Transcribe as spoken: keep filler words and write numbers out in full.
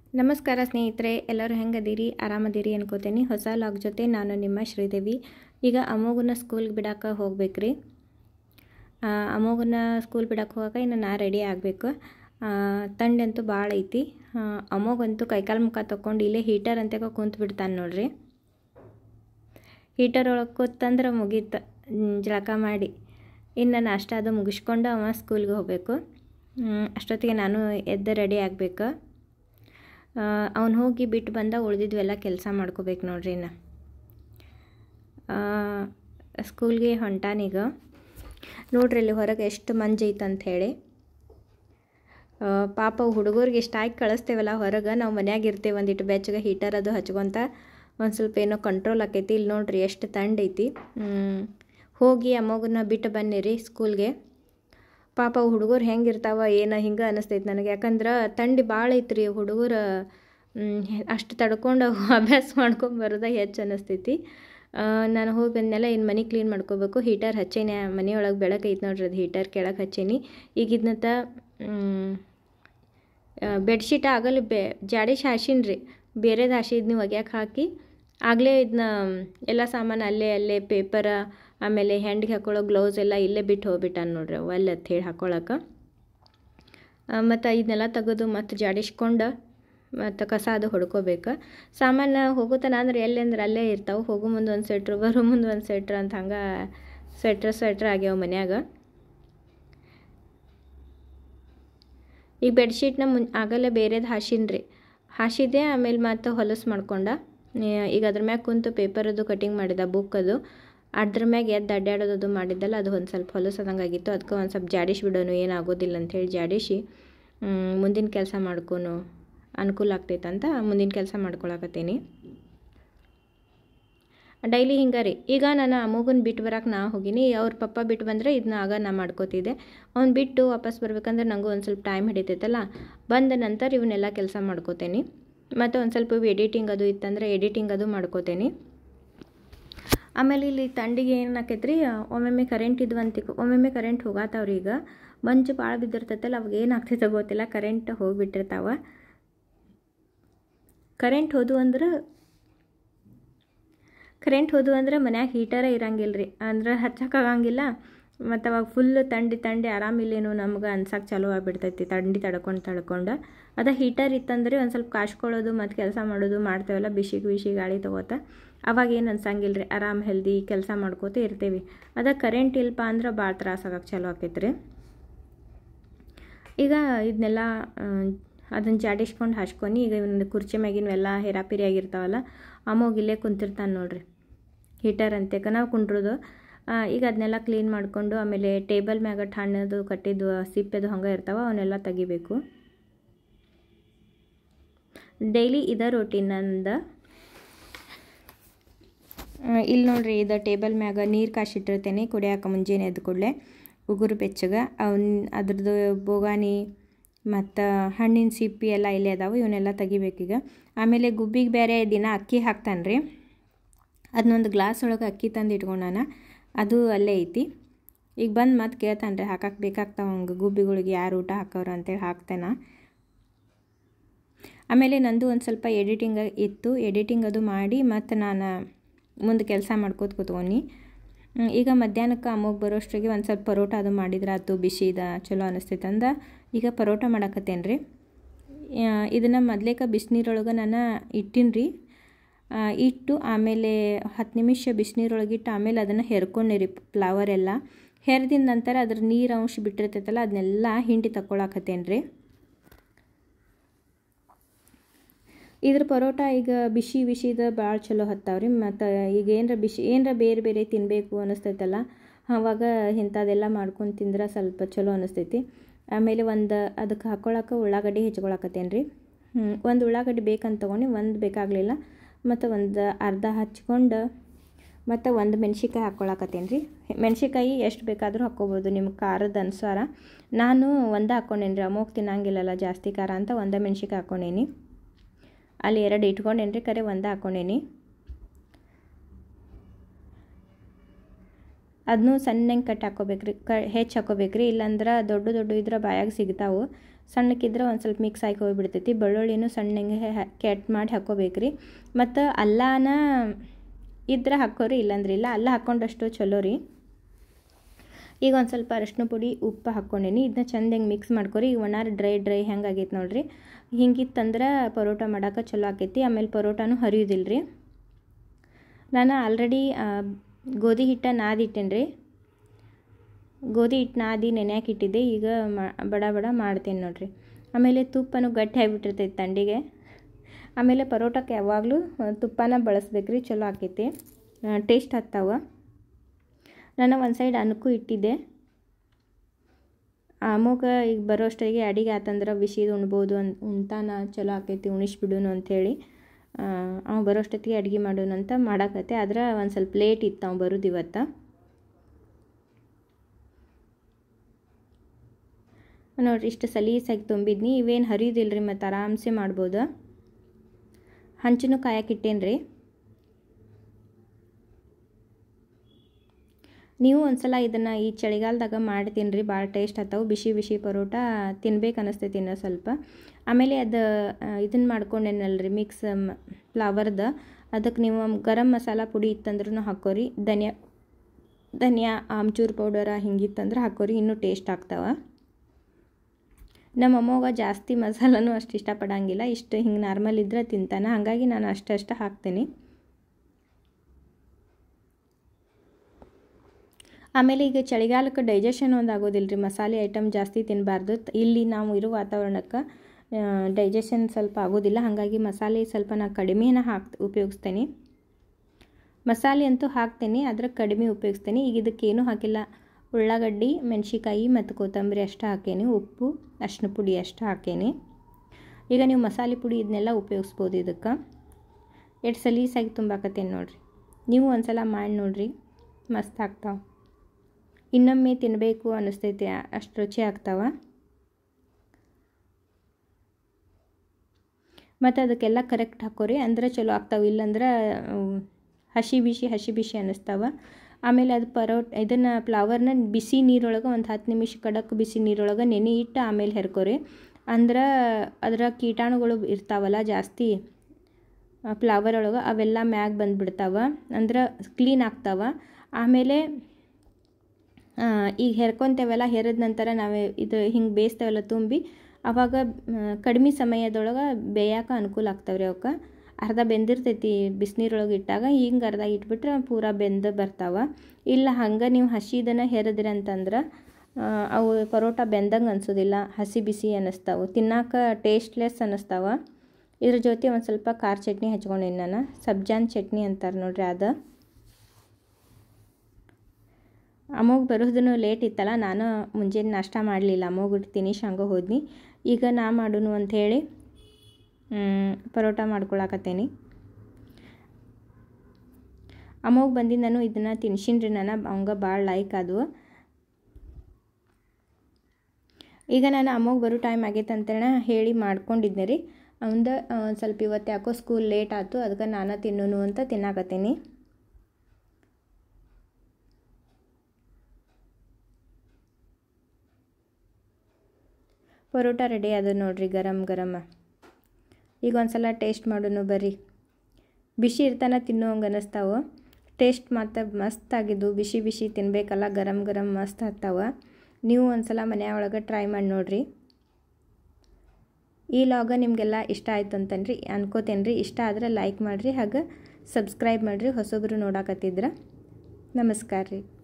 ನಮಸ್ಕಾರ ಸ್ನೇಹಿತರೆ, ಎಲ್ಲರೂ ಹೆಂಗದೀರಿ? ಆರಾಮದೀರಿ ಅನ್ಕೋತೀನಿ. ಹೊಸ ಲಾಗ್ ಜೊತೆ ನಾನು ನಿಮ್ಮ ಶ್ರೀದೇವಿ. ಈಗ ಅಮೋಘನ ಸ್ಕೂಲ್ಗೆ ಬಿಡಕ್ಕೆ ಹೋಗ್ಬೇಕ್ರಿ. ಅಮೋಘನ ಸ್ಕೂಲ್ ಬಿಡಕ್ಕೆ ಹೋಗಕ್ಕೆ ಇನ್ನು ನಾ ರೆಡಿ ಆಗಬೇಕು. ತಂಡಂತೂ ಭಾಳ ಐತಿ. ಅಮೋಘಂತೂ ಕೈಕಾಲು ಮುಖ ತೊಗೊಂಡು ಇಲ್ಲೇ ಹೀಟರ್ ಅಂತ ಕುಂತು ಬಿಡ್ತಾನೆ ನೋಡ್ರಿ. ಹೀಟರ್ ಒಳಗೆ ಕೂತಂದ್ರೆ ಮುಗೀತು ಜಳಕ ಮಾಡಿ. ಇನ್ನು ನಾಷ್ಟ ಅದು ಮುಗಿಸ್ಕೊಂಡು ಅವ ಸ್ಕೂಲ್ಗೆ ಹೋಗಬೇಕು. ಅಷ್ಟೊತ್ತಿಗೆ ನಾನು ಎದ್ದು ರೆಡಿ ಆಗಬೇಕು. ಅವ್ನು ಹೋಗಿ ಬಿಟ್ಟು ಬಂದ ಉಳಿದಿದ್ವೆಲ್ಲ ಕೆಲಸ ಮಾಡ್ಕೋಬೇಕು ನೋಡ್ರಿ. ಇನ್ನು ಸ್ಕೂಲ್ಗೆ ಹೊಂಟಾನೀಗ. ನೋಡ್ರಿ ಇಲ್ಲಿ ಹೊರಗೆ ಎಷ್ಟು ಮಂಜು ಐತೆ ಅಂಥೇಳಿ. ಪಾಪ ಹುಡುಗರಿಗೆ ಇಷ್ಟಾಗಿ ಕಳಿಸ್ತೇವಲ್ಲ ಹೊರಗೆ, ನಾವು ಮನ್ಯಾಗ ಇರ್ತೇವೆ ಒಂದಿಟ್ಟು ಬೆಚ್ಚಗೆ ಹೀಟರ್ ಅದು ಹಚ್ಕೊಂತ ಒಂದು ಸ್ವಲ್ಪ ಏನೋ ಕಂಟ್ರೋಲ್ ಆಕೈತಿ. ಇಲ್ಲಿ ನೋಡ್ರಿ ಎಷ್ಟು ತಂಡ ಐತಿ. ಹೋಗಿ ಅಮ್ಮಗನ್ನ ಬಿಟ್ಟು ಬನ್ನಿರಿ ಸ್ಕೂಲ್ಗೆ. ಪಾಪ ಹುಡುಗರು ಹೆಂಗಿರ್ತಾವ ಏನೋ ಹಿಂಗೆ ಅನ್ನಿಸ್ತೈತೆ ನನಗೆ. ಯಾಕಂದ್ರೆ ತಂಡಿ ಭಾಳ ಐತ್ರಿ. ಹುಡುಗರು ಅಷ್ಟು ತಡ್ಕೊಂಡು ಅಭ್ಯಾಸ ಮಾಡ್ಕೊಂಡು ಬರೋದೇ ಹೆಚ್ಚು ಅನ್ನಿಸ್ತೈತಿ. ನಾನು ಹೋಗಿ ಬಂದೆಲ್ಲ ಇನ್ನು ಮನೆ ಕ್ಲೀನ್ ಮಾಡ್ಕೋಬೇಕು. ಹೀಟರ್ ಹಚ್ಚೇನಿ, ಮನೆಯೊಳಗೆ ಬೆಳಕು ಐತೆ ನೋಡ್ರಿ, ಅದು ಹೀಟರ್ ಕೆಳಗೆ ಹಚ್ಚೇನಿ. ಈಗ ಇದನ್ನತ್ತ ಬೆಡ್ಶೀಟ್ ಆಗಲ್ಲ ಬೆ ಜಾಡಿಸಿ ಹಾಸಿನಿ ರೀ. ಬೇರೆದು ಹಾಸಿದ್ನಿ ಒಗ್ಯಾಕೆ ಹಾಕಿ. ಆಗಲೇ ಇದನ್ನ ಎಲ್ಲ ಸಾಮಾನು ಅಲ್ಲೇ ಅಲ್ಲೇ ಪೇಪರ ಆಮೇಲೆ ಹ್ಯಾಂಡಿಗೆ ಹಾಕೊಳ್ಳೋ ಗ್ಲೌಸ್ ಎಲ್ಲ ಇಲ್ಲೇ ಬಿಟ್ಟು ಹೋಗ್ಬಿಟ್ಟಾನ ನೋಡ್ರಿ ಅವು ಅಲ್ಲಿ ಅಂತ ಹೇಳಿ ಹಾಕ್ಕೊಳಕ್ಕೆ. ಮತ್ತು ಇದನ್ನೆಲ್ಲ ತೆಗೆದು ಮತ್ತು ಜಾಡಿಸ್ಕೊಂಡು ಮತ್ತು ಕಸ ಅದು ಹೊಡ್ಕೋಬೇಕು. ಸಾಮಾನು ಹೋಗುತ್ತಾನ ಅಂದ್ರೆ ಎಲ್ಲಿ ಅಂದ್ರೆ ಅಲ್ಲೇ ಇರ್ತಾವೆ. ಹೋಗೋ ಮುಂದೆ ಒಂದು ಸ್ವೆಟ್ರ್, ಬರೋ ಮುಂದೆ ಒಂದು ಸ್ವೆಟ್ರ್ ಅಂತ ಹಂಗೆ ಸ್ವೆಟ್ರ್ ಸ್ವೆಟ್ರ್ ಆಗ್ಯಾವ ಮನ್ಯಾಗ. ಈಗ ಬೆಡ್ಶೀಟ್ನ ಮುನ್ ಆಗಲ್ಲೇ ಬೇರೆದು ಹಾಸಿನಿ ರೀ. ಹಾಸಿದೆ ಆಮೇಲೆ ಮತ್ತು ಹೊಲಸು ಮಾಡ್ಕೊಂಡ. ಈಗ ಅದ್ರ ಮ್ಯಾಗ ಕುಂತು ಪೇಪರದು ಕಟಿಂಗ್ ಮಾಡಿದ, ಬುಕ್ ಅದು ಅದ್ರ ಮ್ಯಾಗ ಎದ್ದು ಅಡ್ಡಾಡೋದು ಮಾಡಿದ್ದಲ್ಲ, ಅದು ಒಂದು ಸ್ವಲ್ಪ ಹೊಲಸದಂಗೆ ಆಗಿತ್ತು. ಅದಕ್ಕೆ ಒಂದು ಸ್ವಲ್ಪ ಜಾಡಿಸಿ ಬಿಡೋನು, ಏನಾಗೋದಿಲ್ಲ ಅಂಥೇಳಿ ಜಾಡಿಸಿ ಮುಂದಿನ ಕೆಲಸ ಮಾಡ್ಕೊನು ಅನುಕೂಲ ಆಗ್ತೈತಂತ ಮುಂದಿನ ಕೆಲಸ ಮಾಡ್ಕೊಳಕತ್ತೀನಿ. ಡೈಲಿ ಹಿಂಗೆ ರೀ. ಈಗ ನಾನು ಅಮೋಘನ ಬಿಟ್ಟು ಬರೋಕೆ ನಾ ಹೋಗಿನಿ. ಅವ್ರ ಪಪ್ಪ ಬಿಟ್ಟು ಬಂದರೆ ಇದನ್ನ ಆಗ ನಾ ಮಾಡ್ಕೋತಿದ್ದೆ. ಅವ್ನು ಬಿಟ್ಟು ವಾಪಸ್ ಬರ್ಬೇಕಂದ್ರೆ ನನಗೂ ಒಂದು ಸ್ವಲ್ಪ ಟೈಮ್ ಹಿಡಿತೈತಲ್ಲ. ಬಂದ ನಂತರ ಇವನ್ನೆಲ್ಲ ಕೆಲಸ ಮಾಡ್ಕೋತೇನೆ. ಮತ್ತು ಒಂದು ಸ್ವಲ್ಪ ಎಡಿಟಿಂಗ್ ಅದು ಇತ್ತಂದರೆ ಎಡಿಟಿಂಗ್ ಅದು ಮಾಡ್ಕೋತೇನೆ. ಆಮೇಲೆ ಇಲ್ಲಿ ತಂಡಿಗೆ ಏನು ಆಕೈತ್ರಿ, ಒಮ್ಮೊಮ್ಮೆ ಕರೆಂಟ್ ಇದ್ವಂತಿಕ ಒಮ್ಮೊಮ್ಮೆ ಕರೆಂಟ್ ಹೋಗಾತಾವ್ರಿ. ಈಗ ಮಂಜು ಭಾಳ ಬಿದ್ದಿರ್ತೈತಲ್ಲ, ಅವಾಗ ಏನು ಆಗ್ತೈತೆ ಗೊತ್ತಿಲ್ಲ, ಕರೆಂಟ್ ಹೋಗಿಬಿಟ್ಟಿರ್ತಾವ. ಕರೆಂಟ್ ಹೋದು ಅಂದ್ರೆ ಕರೆಂಟ್ ಹೋದು ಅಂದ್ರೆ ಮನ್ಯಾಗ ಹೀಟರೇ ಇರಂಗಿಲ್ಲ ರೀ. ಅಂದ್ರೆ ಹಚ್ಚಕ್ಕಾಗಂಗಿಲ್ಲ. ಮತ್ತು ಅವಾಗ ಫುಲ್ಲು ತಂಡಿ ತಂಡಿ ಆರಾಮಿಲ್ಲೇನು ನಮ್ಗೆ ಅನ್ಸಕ್ಕೆ ಚಾಲೂ ಆಗಿಬಿಡ್ತೈತಿ, ತಂಡಿ ತಡ್ಕೊಂಡು ತಡ್ಕೊಂಡು. ಅದ ಹೀಟರ್ ಇತ್ತಂದ್ರೆ ಒಂದು ಸ್ವಲ್ಪ ಕಾಶ್ಕೊಳ್ಳೋದು ಮತ್ತು ಕೆಲಸ ಮಾಡೋದು ಮಾಡ್ತೇವಲ್ಲ, ಬಿಸಿಗೆ ಬಿಸಿ ಗಾಳಿ ತೊಗೋತ, ಅವಾಗ ಏನು ಅನ್ಸಂಗಿಲ್ಲ ರೀ. ಆರಾಮ್ ಹೆಲ್ದಿ ಕೆಲಸ ಮಾಡ್ಕೋತ ಇರ್ತೀವಿ. ಅದ ಕರೆಂಟ್ ಇಲ್ಪ ಅಂದ್ರೆ ಭಾಳ ತ್ರಾಸ ಆಗಕ್ಕೆ ಚಾಲೂ ಆಕೈತೆ ರೀ. ಈಗ ಇದನ್ನೆಲ್ಲ ಅದನ್ನು ಜಾಡಿಸ್ಕೊಂಡು ಹಾಸ್ಕೊಂಡು ಈಗ ಒಂದು ಕುರ್ಚಿ ಮ್ಯಾಗಿನವೆಲ್ಲ ಹೇರಾಪಿರಿ ಆಗಿರ್ತಾವಲ್ಲ, ಅಮೋಘ ಇಲ್ಲೇ ಕುಂತಿರ್ತಾನೆ ನೋಡ್ರಿ ಹೀಟರ್ ಅಂತೇಕ ನಾವು ಕುಂಡ್ರದು. ಈಗ ಅದನ್ನೆಲ್ಲ ಕ್ಲೀನ್ ಮಾಡಿಕೊಂಡು ಆಮೇಲೆ ಟೇಬಲ್ ಮ್ಯಾಗ ಹಣ್ಣದು ಕಟ್ಟಿದ್ದು ಸಿಪ್ಪೆದು ಹಂಗೆ ಇರ್ತಾವೆ, ಅವನ್ನೆಲ್ಲ ತೆಗಿಬೇಕು. ಡೈಲಿ ಇದ ರೊಟೀನ್ ನಂದು. ಇಲ್ಲಿ ನೋಡ್ರಿ, ಇದು ಟೇಬಲ್ ಮ್ಯಾಗ ನೀರು ಕಾಸಿಟ್ಟಿರ್ತೇನೆ ಕುಡಿಯೋಕೆ ಮುಂಜಾನೆ ಎದ್ದು ಕೂಡಲೇ ಉಗುರು ಬೆಚ್ಚಗೆ. ಅವನ್ ಅದ್ರದ್ದು ಬೋಗಾನಿ ಮತ್ತು ಹಣ್ಣಿನ ಸಿಪ್ಪಿ ಎಲ್ಲ ಇಲ್ಲೇ ಅದಾವೆ, ಇವನ್ನೆಲ್ಲ ತೆಗಿಬೇಕೀಗ. ಆಮೇಲೆ ಗುಬ್ಬಿಗೆ ಬೇರೆ ದಿನ ಅಕ್ಕಿ ಹಾಕ್ತಾನೆ ರೀ. ಅದನ್ನೊಂದು ಗ್ಲಾಸ್ ಒಳಗೆ ಅಕ್ಕಿ ತಂದು ಇಟ್ಕೊಂಡಾನ, ಅದು ಅಲ್ಲೇ ಐತಿ. ಈಗ ಬಂದು ಮತ್ತೆ ಕೇಳ್ತಾನೆ ರೀ, ಹಾಕಕ್ಕೆ ಬೇಕಾಗ್ತಾವ ಹಂಗೆ ಗುಬ್ಬಿಗಳಿಗೆ ಯಾರು ಊಟ ಹಾಕೋರು ಅಂತೇಳಿ ಹಾಕ್ತೇನೆ. ಆಮೇಲೆ ನಂದು ಒಂದು ಸ್ವಲ್ಪ ಎಡಿಟಿಂಗ್ ಇತ್ತು, ಎಡಿಟಿಂಗ್ ಅದು ಮಾಡಿ ಮತ್ತು ನಾನು ಮುಂದೆ ಕೆಲಸ ಮಾಡ್ಕೋತ ಕೂತ್ಕೊಂಡು. ಈಗ ಮಧ್ಯಾಹ್ನಕ್ಕೆ ಅಮೋಘ ಬರೋಷ್ಟಿಗೆ ಒಂದು ಸ್ವಲ್ಪ ಪರೋಟ ಅದು ಮಾಡಿದ್ರೆ ಅದು ಬಿಸಿದ ಚಲೋ ಅನ್ನಿಸ್ತೈತೆ ಅಂದ ಈಗ ಪರೋಟ ಮಾಡಾಕತ್ತೇನೆ ರೀ. ಇದನ್ನು ಮೊದ್ಲೇಕ ಬಿಸಿನೀರೊಳಗೆ ನಾನು ಇಟ್ಟಿನಿ ರೀ. ಇಟ್ಟು ಆಮೇಲೆ ಹತ್ತು ನಿಮಿಷ ಬಿಸಿನೀರೊಳಗಿಟ್ಟು ಆಮೇಲೆ ಅದನ್ನು ಹೆರ್ಕೊಂಡಿರಿ ಫ್ಲವರ್ ಎಲ್ಲ. ಹೆರ್ದಿದ ನಂತರ ಅದ್ರ ನೀರು ಅಂಶ ಬಿಟ್ಟಿರ್ತೈತಲ್ಲ ಅದನ್ನೆಲ್ಲ ಹಿಂಡಿ ತಗೊಳಕತ್ತೇನೆ ರೀ. ಇದ್ರ ಪರೋಟ ಈಗ ಬಿಸಿ ಬಿಸಿದ ಭಾಳ ಚಲೋ ಹತ್ತಾವ್ರಿ. ಮತ್ತು ಈಗ ಏನರ ಬಿಸಿ ಏನರ ಬೇರೆ ಬೇರೆ ತಿನ್ನಬೇಕು ಅನ್ನಿಸ್ತೈತಲ್ಲ, ಆವಾಗ ಇಂಥದ್ದೆಲ್ಲ ಮಾಡ್ಕೊಂಡು ತಿಂದ್ರೆ ಸ್ವಲ್ಪ ಚಲೋ ಅನ್ನಿಸ್ತೈತಿ. ಆಮೇಲೆ ಒಂದು ಅದಕ್ಕೆ ಹಾಕ್ಕೊಳಕ್ಕೆ ಉಳ್ಳಾಗಡ್ಡಿ ಹೆಚ್ಕೊಳಕತ್ತೇನೆ ರೀ. ಒಂದು ಉಳ್ಳಾಗಡ್ಡಿ ಬೇಕಂತ ತೊಗೊಂಡು ಒಂದು ಬೇಕಾಗಲಿಲ್ಲ, ಮತ್ತು ಒಂದು ಅರ್ಧ ಹಚ್ಕೊಂಡು ಮತ್ತು ಒಂದು ಮೆಣ್ಸಿಕಾಯಿ ಹಾಕ್ಕೊಳಕತ್ತೇನೆ ರೀ. ಮೆಣ್ಸಿಕಾಯಿ ಎಷ್ಟು ಬೇಕಾದರೂ ಹಾಕ್ಕೋಬೋದು ನಿಮ್ಮ ಖಾರದ ಅನುಸಾರ. ನಾನು ಒಂದೇ ಹಾಕ್ಕೊಂಡೇನಿ ರೀ, ಅಮೋಘ ತಿನ್ನಂಗಿಲ್ಲಲ್ಲ ಜಾಸ್ತಿ ಖಾರ ಅಂತ ಒಂದೇ ಮೆಣ್ಸಿಕಾಯಿ ಹಾಕ್ಕೊಂಡೇನಿ. ಅಲ್ಲಿ ಎರಡು ಇಟ್ಕೊಂಡೇನಿ ರೀ, ಕರೆ ಒಂದೇ ಹಾಕ್ಕೊಂಡೇನಿ. ಅದನ್ನೂ ಸಣ್ಣಂಗೆ ಕಟ್ ಹಾಕ್ಕೋಬೇಕ್ರಿ, ಕ ಹೆಚ್ಚು ಹಾಕ್ಕೋಬೇಕ್ರಿ. ಇಲ್ಲಾಂದ್ರೆ ದೊಡ್ಡ ದೊಡ್ಡ ಇದ್ರೆ ಬಾಯಾಗ ಸಿಗ್ತಾವೆ. ಸಣ್ಣಕ್ಕಿದ್ರೆ ಒಂದು ಸ್ವಲ್ಪ ಮಿಕ್ಸ್ ಆಗಿ ಹೋಗಿಬಿಡ್ತೈತಿ. ಬೆಳ್ಳುಳ್ಳಿನೂ ಸಣ್ಣಗೆ ಕೆಟ್ ಮಾಡಿ ಹಾಕ್ಕೋಬೇಕ್ರಿ. ಮತ್ತು ಅಲ್ಲನ ಇದ್ರೆ ಹಾಕೋರಿ, ಇಲ್ಲಾಂದ್ರೆ ಇಲ್ಲ. ಅಲ್ಲ ಹಾಕ್ಕೊಂಡಷ್ಟು ಚಲೋ ರೀ. ಈಗ ಒಂದು ಸ್ವಲ್ಪ ಅರಶಿನ ಪುಡಿ ಉಪ್ಪು ಹಾಕ್ಕೊಂಡೇನಿ. ಇದನ್ನ ಚಂದ ಹೆಂಗೆ ಮಿಕ್ಸ್ ಮಾಡ್ಕೊರಿ. ಈಗ ಒಣಾರು ಡ್ರೈ ಡ್ರೈ ಹೆಂಗೆ ಆಗೈತೆ ನೋಡಿರಿ. ಹಿಂಗಿತ್ತಂದ್ರೆ ಪರೋಟ ಮಾಡೋಕೆ ಚಲೋ ಆಕೈತಿ. ಆಮೇಲೆ ಪರೋಟಾನು ಹರಿಯೋದಿಲ್ಲ ರೀ. ನಾನು ಆಲ್ರೆಡಿ ಗೋಧಿ ಹಿಟ್ಟು ನಾದಿಟ್ಟೇನೆ ರೀ. ಗೋಧಿ ಹಿಟ್ಟು ನಾದಿ ನೆನೆಯಾಕೆ ಇಟ್ಟಿದ್ದೆ. ಈಗ ಬಡ ಬಡ ಮಾಡ್ತೇನೆ ನೋಡಿರಿ. ಆಮೇಲೆ ತುಪ್ಪನೂ ಗಟ್ಟಿ ಆಗಿಬಿಟ್ಟಿರ್ತೈತೆ ತಂಡಿಗೆ. ಆಮೇಲೆ ಪರೋಟಕ್ಕೆ ಯಾವಾಗಲೂ ತುಪ್ಪನ ಬಳಸ್ಬೇಕು ರೀ, ಚಲೋ ಆಕೈತಿ, ಟೇಸ್ಟ್ ಹತ್ತಾವ. ನಾನು ಒಂದು ಸೈಡ್ ಅನ್ನಕ್ಕೂ ಇಟ್ಟಿದ್ದೆ. ಅಮೋಗ ಈಗ ಬರೋಷ್ಟರಿಗೆ ಅಡಿಗೆ ಆತಂದ್ರೆ ಬಿಸಿದು ಉಣ್ಬೋದು ಅನ್ ಉಣ್ತಾನ ಚಲೋ ಆಕೈತಿ, ಉಣಿಸ್ಬಿಡೋನು ಅಂಥೇಳಿ ಅವ ಬರೋಷ್ಟೊತ್ತಿಗೆ ಅಡುಗೆ ಮಾಡೋಣ ಅಂತ ಮಾಡಾಕತ್ತೆ. ಆದ್ರೆ ಒಂದು ಸ್ವಲ್ಪ ಲೇಟ್ ಇತ್ತು ಅವ ಬರೋದು ಇವತ್ತು. ನೋಡಿರಿ, ಇಷ್ಟು ಸಲೀಸಾಗಿ ತುಂಬಿದ್ನಿ. ಇವೇನು ಹರಿಯೋದಿಲ್ಲ ರೀ, ಮತ್ತು ಆರಾಮ್ಸೆ ಮಾಡ್ಬೋದು. ಹಂಚನ್ನು ಕಾಯಕ್ಕಿಟ್ಟೇನು ರೀ. ನೀವು ಒಂದು ಸಲ ಇದನ್ನು ಈ ಚಳಿಗಾಲದಾಗ ಮಾಡ್ತೀನಿ ರೀ, ಭಾಳ ಟೇಸ್ಟ್ ಆಗ್ತಾವೆ. ಬಿಸಿ ಬಿಸಿ ಪರೋಟ ತಿನ್ಬೇಕು ಅನ್ನಿಸ್ತೈತಿ ಇನ್ನೂ ಸ್ವಲ್ಪ. ಆಮೇಲೆ ಅದು ಇದನ್ನು ಮಾಡ್ಕೊಂಡೇನಲ್ರಿ ಮಿಕ್ಸ್ ಫ್ಲವರ್ದು, ಅದಕ್ಕೆ ನೀವು ಗರಂ ಮಸಾಲ ಪುಡಿ ಇತ್ತಂದ್ರೂ ಹಾಕೋರಿ. ಧನಿಯಾ ಧನಿಯಾ ಆಮ್ಚೂರು ಪೌಡರ ಹಿಂಗಿತ್ತಂದ್ರೆ ಹಾಕೋರಿ, ಇನ್ನೂ ಟೇಸ್ಟ್ ಆಗ್ತಾವೆ. ನಮ್ಮ ಅಮ್ಮಗ ಜಾಸ್ತಿ ಮಸಾಲನೂ ಅಷ್ಟು ಇಷ್ಟಪಡೋಂಗಿಲ್ಲ. ಇಷ್ಟು ಹಿಂಗೆ ನಾರ್ಮಲ್ ಇದ್ರೆ ತಿಂತಾನೆ, ಹಾಗಾಗಿ ನಾನು ಅಷ್ಟಷ್ಟು ಹಾಕ್ತೀನಿ. ಆಮೇಲೆ ಈಗ ಚಳಿಗಾಲಕ್ಕೆ ಡೈಜೆಷನ್ ಒಂದು ಆಗೋದಿಲ್ಲ ರೀ, ಮಸಾಲೆ ಐಟಮ್ ಜಾಸ್ತಿ ತಿನ್ನಬಾರ್ದು. ಇಲ್ಲಿ ನಾವು ಇರೋ ವಾತಾವರಣಕ್ಕೆ ಡೈಜೆಷನ್ ಸ್ವಲ್ಪ ಆಗೋದಿಲ್ಲ. ಹಾಗಾಗಿ ಮಸಾಲೆ ಸ್ವಲ್ಪ ನಾನು ಕಡಿಮೆನ ಹಾಕಿ ಉಪಯೋಗಿಸ್ತೇನೆ. ಮಸಾಲೆ ಅಂತೂ ಹಾಕ್ತೇನೆ, ಆದರೆ ಕಡಿಮೆ ಉಪಯೋಗಿಸ್ತೇನೆ. ಈಗ ಇದಕ್ಕೇನೂ ಹಾಕಿಲ್ಲ. ಉಳ್ಳಾಗಡ್ಡಿ, ಮೆಣಸಿಕಾಯಿ ಮತ್ತು ಕೊತ್ತಂಬರಿ ಅಷ್ಟು ಹಾಕೇನಿ. ಉಪ್ಪು, ಅರಿಶಿನ ಪುಡಿ ಅಷ್ಟು ಹಾಕೇನಿ. ಈಗ ನೀವು ಮಸಾಲೆ ಪುಡಿ ಇದನ್ನೆಲ್ಲ ಉಪಯೋಗಿಸ್ಬೋದು. ಇದಕ್ಕೆ ಎಷ್ಟು ಸಲೀಸಾಗಿ ತುಂಬಾಕತ್ತೇನೆ ನೋಡಿರಿ. ನೀವು ಒಂದು ಸಲ ಮಾಡಿ ನೋಡಿರಿ, ಮಸ್ತ್ ಆಗ್ತಾವೆ. ಇನ್ನೊಮ್ಮೆ ತಿನ್ನಬೇಕು ಅನ್ನಿಸ್ತೈತಿ, ಅಷ್ಟು ರುಚಿ ಆಗ್ತಾವೆ. ಮತ್ತು ಅದಕ್ಕೆಲ್ಲ ಕರೆಕ್ಟ್ ಹಾಕೋರಿ, ಅಂದ್ರೆ ಚಲೋ ಆಗ್ತಾವೆ. ಇಲ್ಲಾಂದ್ರೆ ಹಸಿ ಬಿಸಿ ಹಸಿ ಬಿಸಿ ಅನ್ನಿಸ್ತಾವೆ. ಆಮೇಲೆ ಅದು ಪರೋಟ ಇದನ್ನು ಫ್ಲವರ್ನ ಬಿಸಿ ನೀರೊಳಗೆ ಒಂದು ಹತ್ತು ನಿಮಿಷ ಕಡಕ್ ಬಿಸಿ ನೀರೊಳಗೆ ನೆನೆ ಇಟ್ಟು ಆಮೇಲೆ ಹೆರ್ಕೋರಿ. ಅಂದ್ರೆ ಅದರ ಕೀಟಾಣುಗಳು ಇರ್ತಾವಲ್ಲ ಜಾಸ್ತಿ ಫ್ಲವರ್ ಒಳಗೆ, ಅವೆಲ್ಲ ಮ್ಯಾಗ ಬಂದುಬಿಡ್ತಾವೆ, ಅಂದ್ರೆ ಕ್ಲೀನ್ ಆಗ್ತಾವೆ. ಆಮೇಲೆ ಈಗ ಹೆರ್ಕೊತೇವಲ್ಲ, ಹೆರಿದ ನಂತರ ನಾವೇ ಇದು ಹಿಂಗೆ ಬೇಯಿಸ್ತೇವಲ್ಲ ತುಂಬಿ, ಆವಾಗ ಕಡಿಮೆ ಸಮಯದೊಳಗೆ ಬೇಯಕ್ಕೆ ಅನುಕೂಲ ಆಗ್ತಾವ್ರಿ. ಅವಕ್ಕೆ ಅರ್ಧ ಬೆಂದಿರ್ತೈತಿ ಬಿಸಿನೀರೊಳಗೆ ಇಟ್ಟಾಗ, ಹಿಂಗೆ ಅರ್ಧ ಇಟ್ಬಿಟ್ರೆ ಪೂರ ಬೆಂದು ಬರ್ತಾವೆ. ಇಲ್ಲ ಹಂಗೆ ನೀವು ಹಸಿದನ್ನು ಹೆರಿದ್ರಿ ಅಂತಂದ್ರೆ ಅವು ಪರೋಟ ಬೆಂದಂಗೆ ಅನಿಸೋದಿಲ್ಲ, ಹಸಿ ಬಿಸಿ ಅನ್ನಿಸ್ತಾವೆ, ತಿನ್ನೋಕೆ ಟೇಸ್ಟ್ಲೆಸ್ ಅನ್ನಿಸ್ತಾವೆ. ಇದ್ರ ಜೊತೆ ಒಂದು ಸ್ವಲ್ಪ ಖಾರ ಚಟ್ನಿ ಹಚ್ಕೊಂಡೇನಿ ನಾನು, ಸಬ್ಜಾನ್ ಚಟ್ನಿ ಅಂತಾರೆ ನೋಡ್ರಿ ಅದು. ಅಮ್ಮೋಗೆ ಬರೋದನ್ನು ಲೇಟ್ ಇತ್ತಲ್ಲ, ನಾನು ಮುಂಜಾನೆ ನಾಷ್ಟ ಮಾಡಲಿಲ್ಲ. ಅಮ್ಮೋಗಿಟ್ಟು ತಿನಿಶ್ ಹಂಗೆ ಹೋದ್ನಿ. ಈಗ ನಾ ಮಾಡೋನು ಅಂಥೇಳಿ ಪರೋಟ ಮಾಡ್ಕೊಳಕತ್ತೇನಿ. ಅಮ್ಮೋಗೆ ಬಂದಿದ್ದು ನಾನು ಇದನ್ನು ತಿನ್ಸಿನ್ರಿ ನಾನು, ಅವಂಗೆ ಭಾಳ ಲೈಕ್ ಆದವು. ಈಗ ನಾನು ಅಮ್ಮೋಗೆ ಬರೋ ಟೈಮ್ ಆಗೈತೆ ಅಂತೇಳಿ ಹೇಳಿ ಮಾಡ್ಕೊಂಡಿದ್ದೆ ರೀ. ಅವಂದು ಸ್ವಲ್ಪ ಇವತ್ತು ಯಾಕೋ ಸ್ಕೂಲ್ ಲೇಟ್ ಆಯಿತು, ಅದಕ್ಕೆ ನಾನು ತಿನ್ನೋನು ಅಂತ ತಿನ್ನಾಕತ್ತೀನಿ. ಪರೋಟ ರೆಡಿ ಅದು ನೋಡ್ರಿ, ಗರಂ ಗರಮ. ಈಗ ಒಂದು ಸಲ ಟೇಸ್ಟ್ ಮಾಡೋನು ಬರ್ರಿ. ಬಿಸಿ ಇರ್ತಾನೆ ತಿನ್ನೋಂಗೆ ಅನ್ನಿಸ್ತಾವೆ. ಟೇಸ್ಟ್ ಮಾತ್ರ ಮಸ್ತ್ ಆಗಿದ್ದು, ಬಿಸಿ ಬಿಸಿ ತಿನ್ನಬೇಕಲ್ಲ, ಗರಂ ಗರಂ ಮಸ್ತ್ ಆಗ್ತಾವೆ. ನೀವು ಒಂದು ಸಲ ಮನೆಯೊಳಗೆ ಟ್ರೈ ಮಾಡಿ ನೋಡಿರಿ. ಈ ಲಾಗ ನಿಮಗೆಲ್ಲ ಇಷ್ಟ ಆಯ್ತು ಅಂತನ್ರಿ ಅನ್ಕೋತೇನೆ ರೀ. ಇಷ್ಟ ಆದರೆ ಲೈಕ್ ಮಾಡಿರಿ, ಹಾಗೆ ಸಬ್ಸ್ಕ್ರೈಬ್ ಮಾಡಿರಿ ಹೊಸೊಬ್ಬರು ನೋಡಾಕತ್ತಿದ್ರೆ. ನಮಸ್ಕಾರ ರೀ.